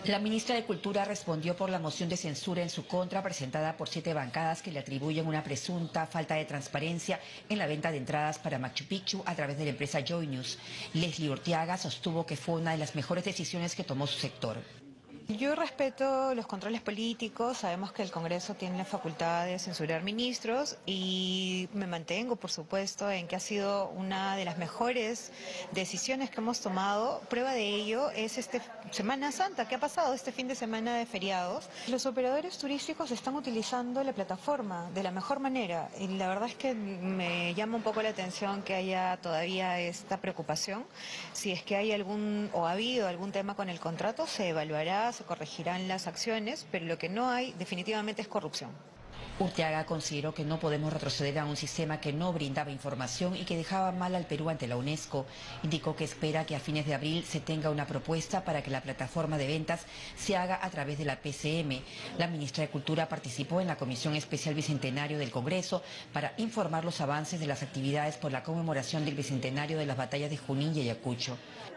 La ministra de Cultura respondió por la moción de censura en su contra presentada por 7 bancadas que le atribuyen una presunta falta de transparencia en la venta de entradas para Machu Picchu a través de la empresa Joy News. Leslie Urteaga sostuvo que fue una de las mejores decisiones que tomó su sector. Yo respeto los controles políticos, sabemos que el Congreso tiene la facultad de censurar ministros y me mantengo, por supuesto, en que ha sido una de las mejores decisiones que hemos tomado. Prueba de ello es esta Semana Santa, que ha pasado este fin de semana de feriados. Los operadores turísticos están utilizando la plataforma de la mejor manera y la verdad es que me llama un poco la atención que haya todavía esta preocupación. Si es que hay algún o ha habido algún tema con el contrato, se evaluará, se corregirán las acciones, pero lo que no hay definitivamente es corrupción. Urteaga consideró que no podemos retroceder a un sistema que no brindaba información y que dejaba mal al Perú ante la UNESCO. Indicó que espera que a fines de abril se tenga una propuesta para que la plataforma de ventas se haga a través de la PCM. La ministra de Cultura participó en la Comisión Especial Bicentenario del Congreso para informar los avances de las actividades por la conmemoración del Bicentenario de las batallas de Junín y Ayacucho.